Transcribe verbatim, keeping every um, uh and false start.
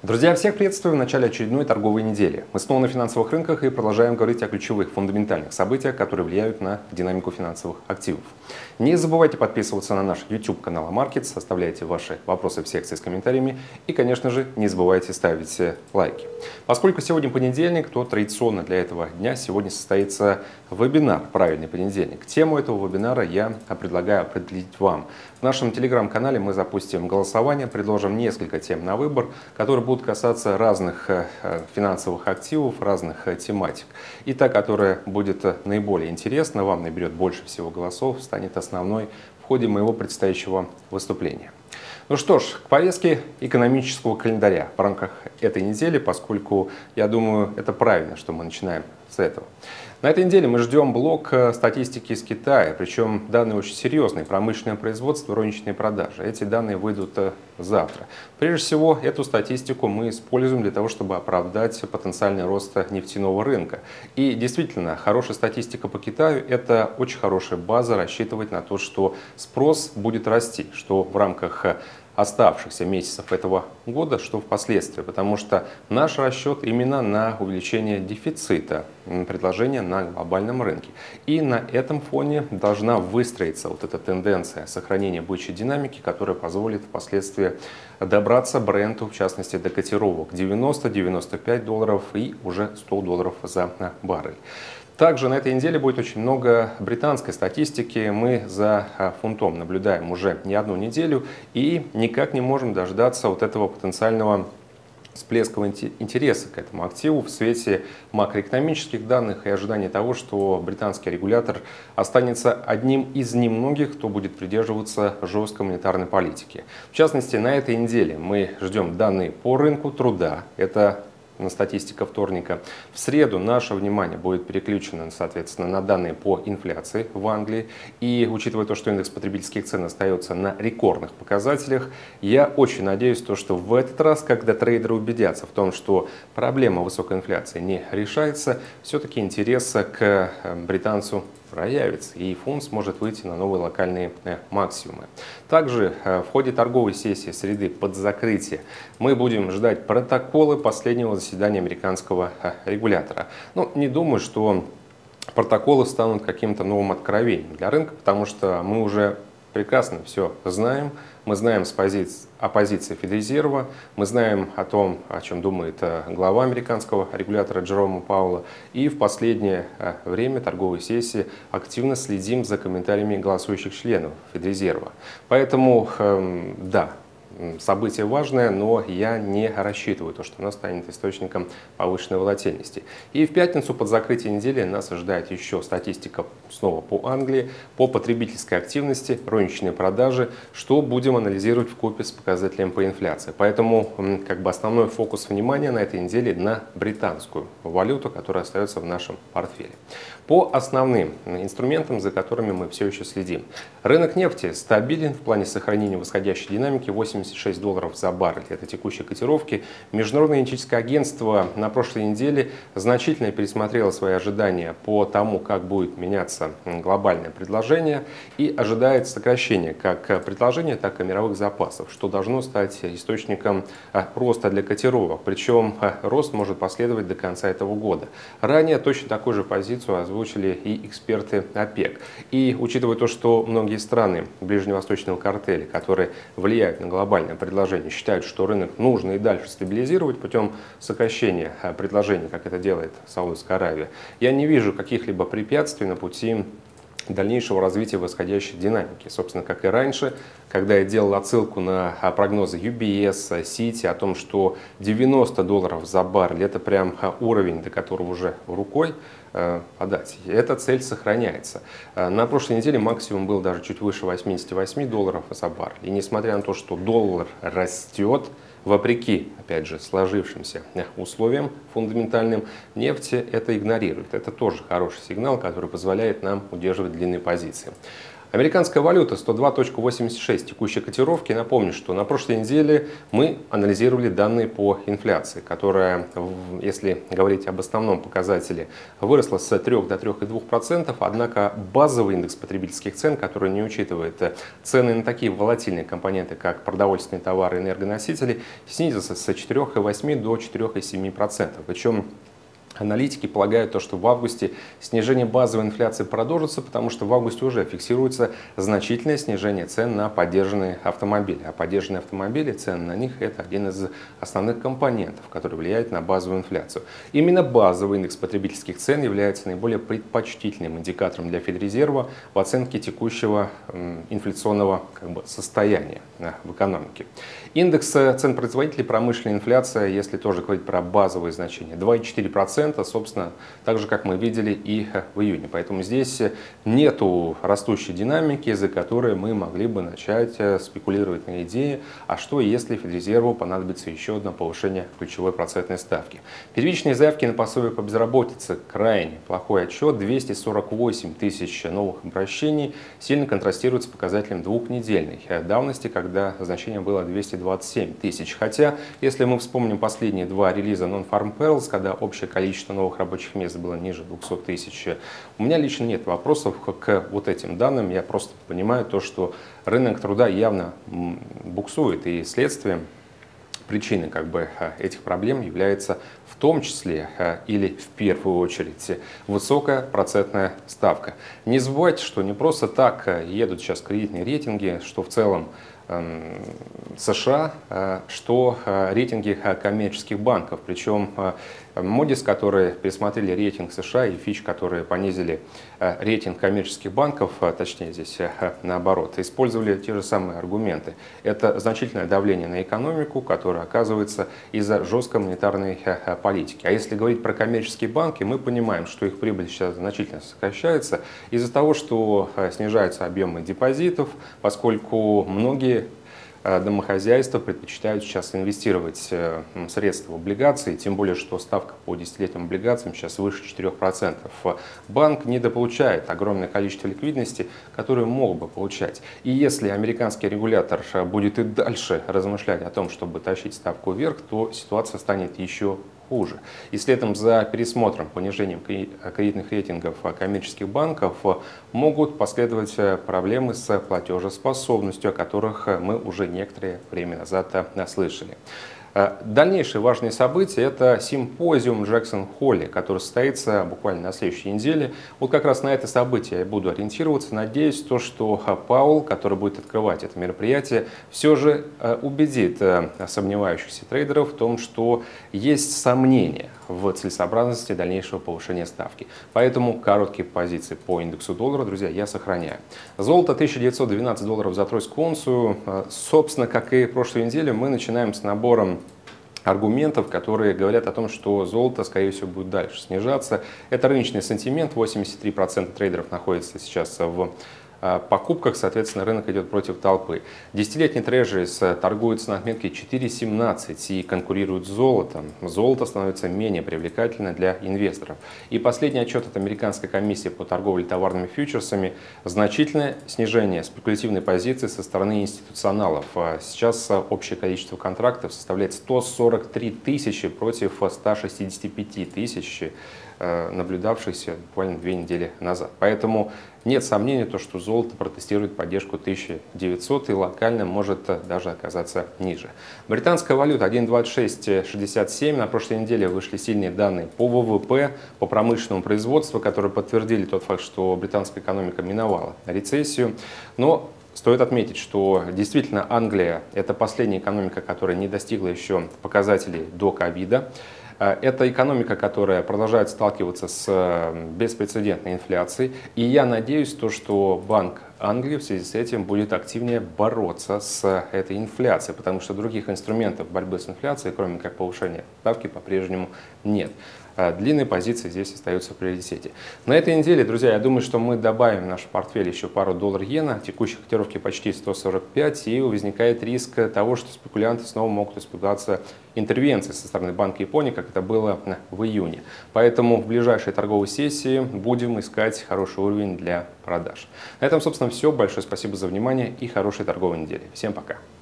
Друзья, всех приветствую в начале очередной торговой недели. Мы снова на финансовых рынках и продолжаем говорить о ключевых фундаментальных событиях, которые влияют на динамику финансовых активов. Не забывайте подписываться на наш YouTube канал Markets, оставляйте ваши вопросы в секции с комментариями и, конечно же, не забывайте ставить лайки. Поскольку сегодня понедельник, то традиционно для этого дня сегодня состоится вебинар «Правильный понедельник». Тему этого вебинара я предлагаю определить вам. В нашем телеграм-канале мы запустим голосование, предложим несколько тем на выбор, которые будут касаться разных финансовых активов, разных тематик. И та, которая будет наиболее интересна, вам наберет больше всего голосов, станет основной в ходе моего предстоящего выступления. Ну что ж, к повестке экономического календаря в рамках этой недели, поскольку, я думаю, это правильно, что мы начинаем с этого. На этой неделе мы ждем блок статистики из Китая, причем данные очень серьезные: промышленное производство, розничные продажи. Эти данные выйдут завтра. Прежде всего, эту статистику мы используем для того, чтобы оправдать потенциальный рост нефтяного рынка. И действительно, хорошая статистика по Китаю – это очень хорошая база рассчитывать на то, что спрос будет расти, что в рамках оставшихся месяцев этого года, что впоследствии, потому что наш расчет именно на увеличение дефицита предложения на глобальном рынке. И на этом фоне должна выстроиться вот эта тенденция сохранения бычьей динамики, которая позволит впоследствии добраться бренду, в частности, до котировок девяносто — девяносто пять долларов и уже сто долларов за баррель. Также на этой неделе будет очень много британской статистики. Мы за фунтом наблюдаем уже не одну неделю и никак не можем дождаться вот этого потенциального всплеска интереса к этому активу в свете макроэкономических данных и ожидания того, что британский регулятор останется одним из немногих, кто будет придерживаться жесткой монетарной политики. В частности, на этой неделе мы ждем данные по рынку труда. Это на статистика вторника. В среду наше внимание будет переключено, соответственно, на данные по инфляции в Англии. И учитывая то, что индекс потребительских цен остается на рекордных показателях, я очень надеюсь, то, что в этот раз, когда трейдеры убедятся в том, что проблема высокой инфляции не решается, все-таки интерес к британцу проявится, и фунт сможет выйти на новые локальные максимумы. Также в ходе торговой сессии среды под закрытие мы будем ждать протоколы последнего заседания американского регулятора. Но не думаю, что протоколы станут каким-то новым откровением для рынка, потому что мы уже прекрасно все знаем. Мы знаем с позиции, о позиции Федрезерва, мы знаем о том, о чем думает глава американского регулятора Джерома Пауэлла. И в последнее время торговой сессии активно следим за комментариями голосующих членов Федрезерва. Поэтому, да, событие важное, но я не рассчитываю то, что оно станет источником повышенной волатильности. И в пятницу под закрытие недели нас ожидает еще статистика снова по Англии, по потребительской активности, розничные продажи, что будем анализировать вкупе с показателем по инфляции. Поэтому как бы основной фокус внимания на этой неделе на британскую валюту, которая остается в нашем портфеле. По основным инструментам, за которыми мы все еще следим. Рынок нефти стабилен в плане сохранения восходящей динамики, восемьдесят шесть долларов за баррель. Это текущие котировки. Международное энергетическое агентство на прошлой неделе значительно пересмотрело свои ожидания по тому, как будет меняться глобальное предложение, и ожидает сокращения как предложения, так и мировых запасов, что должно стать источником роста для котировок. Причем рост может последовать до конца этого года. Ранее точно такую же позицию озвучили и эксперты ОПЕК. И учитывая то, что многие страны ближневосточного картеля, которые влияют на глобальное предложение, считают, что рынок нужно и дальше стабилизировать путем сокращения предложений, как это делает Саудовская Аравия, я не вижу каких-либо препятствий на пути дальнейшего развития восходящей динамики. Собственно, как и раньше, когда я делал отсылку на прогнозы ю би эс, Citi о том, что девяносто долларов за баррель — это прям уровень, до которого уже рукой подать. Эта цель сохраняется. На прошлой неделе максимум был даже чуть выше восьмидесяти восьми долларов за баррель. И несмотря на то, что доллар растет, вопреки, опять же, сложившимся условиям фундаментальным, нефть это игнорирует. Это тоже хороший сигнал, который позволяет нам удерживать длинные позиции. Американская валюта сто два целых восемьдесят шесть текущей котировки. Напомню, что на прошлой неделе мы анализировали данные по инфляции, которая, если говорить об основном показателе, выросла с трёх до трёх целых двух десятых процента, однако базовый индекс потребительских цен, который не учитывает цены на такие волатильные компоненты, как продовольственные товары и энергоносители, снизился с четырёх целых восьми десятых до четырёх целых семи десятых процента. Причем аналитики полагают, то, что в августе снижение базовой инфляции продолжится, потому что в августе уже фиксируется значительное снижение цен на поддержанные автомобили. А поддержанные автомобили, цены на них – это один из основных компонентов, который влияет на базовую инфляцию. Именно базовый индекс потребительских цен является наиболее предпочтительным индикатором для Федрезерва в оценке текущего инфляционного как бы, состояния в экономике. Индекс цен производителей промышленной инфляция, если тоже говорить про базовые значения, два целых четыре десятых процента. Собственно, так же, как мы видели и в июне. Поэтому здесь нету растущей динамики, из-за которой мы могли бы начать спекулировать на идее, а что если Федрезерву понадобится еще одно повышение ключевой процентной ставки. Первичные заявки на пособие по безработице крайне плохой отчет, двести сорок восемь тысяч новых обращений, сильно контрастирует с показателем двухнедельной давности, когда значение было двести двадцать семь тысяч. Хотя, если мы вспомним последние два релиза Non-Farm Payrolls, когда общее количество Количество новых рабочих мест было ниже двухсот тысяч. У меня лично нет вопросов к вот этим данным. Я просто понимаю то, что рынок труда явно буксует, и следствием, причиной как бы этих проблем является в том числе или в первую очередь высокая процентная ставка. Не забывайте, что не просто так едут сейчас кредитные рейтинги, что в целом США, что рейтинги коммерческих банков. Причем Moody's, которые пересмотрели рейтинг США, и Fitch, которые понизили рейтинг коммерческих банков, точнее здесь наоборот, использовали те же самые аргументы. Это значительное давление на экономику, которое оказывается из-за жесткой монетарной политики. А если говорить про коммерческие банки, мы понимаем, что их прибыль сейчас значительно сокращается из-за того, что снижаются объемы депозитов, поскольку многие домохозяйства предпочитают сейчас инвестировать средства в облигации, тем более, что ставка по десятилетним облигациям сейчас выше четырёх процентов. Банк недополучает огромное количество ликвидности, которую мог бы получать. И если американский регулятор будет и дальше размышлять о том, чтобы тащить ставку вверх, то ситуация станет еще хуже. И следом за пересмотром, понижением кредитных рейтингов коммерческих банков могут последовать проблемы с платежеспособностью, о которых мы уже некоторое время назад слышали. Дальнейшие важные события – это симпозиум Джексон-Холли, который состоится буквально на следующей неделе. Вот как раз на это событие я буду ориентироваться. Надеюсь, то, что Пауэлл, который будет открывать это мероприятие, все же убедит сомневающихся трейдеров в том, что есть сомнения в целесообразности дальнейшего повышения ставки. Поэтому короткие позиции по индексу доллара, друзья, я сохраняю. Золото тысяча девятьсот двенадцать долларов за тройскую унцию. Собственно, как и прошлой неделе, мы начинаем с набором аргументов, которые говорят о том, что золото, скорее всего, будет дальше снижаться. Это рыночный сентимент. восемьдесят три процента трейдеров находится сейчас в покупках, соответственно, рынок идет против толпы. Десятилетний трежерис торгуется на отметке четыре семнадцать и конкурирует с золотом. Золото становится менее привлекательно для инвесторов. И последний отчет от Американской комиссии по торговле товарными фьючерсами: значительное снижение спекулятивной позиции со стороны институционалов. Сейчас общее количество контрактов составляет сто сорок три тысячи против ста шестидесяти пяти тысяч, наблюдавшихся буквально две недели назад. Поэтому нет сомнений, то, что золото протестирует поддержку тысяча девятьсот и локально может даже оказаться ниже. Британская валюта один двадцать шесть шестьдесят семь. На прошлой неделе вышли сильные данные по ВВП, по промышленному производству, которые подтвердили тот факт, что британская экономика миновала рецессию. Но стоит отметить, что действительно Англия – это последняя экономика, которая не достигла еще показателей до ковида. Это экономика, которая продолжает сталкиваться с беспрецедентной инфляцией. И я надеюсь, то, что Банк Англии в связи с этим будет активнее бороться с этой инфляцией, потому что других инструментов борьбы с инфляцией, кроме как повышения ставки, по-прежнему нет. Длинные позиции здесь остаются в приоритете. На этой неделе, друзья, я думаю, что мы добавим в наш портфель еще пару доллар-иена. Текущие котировки почти сто сорок пять, и возникает риск того, что спекулянты снова могут испугаться интервенции со стороны Банка Японии, как это было в июне. Поэтому в ближайшей торговой сессии будем искать хороший уровень для продаж. На этом, собственно, все. Большое спасибо за внимание и хорошей торговой недели. Всем пока.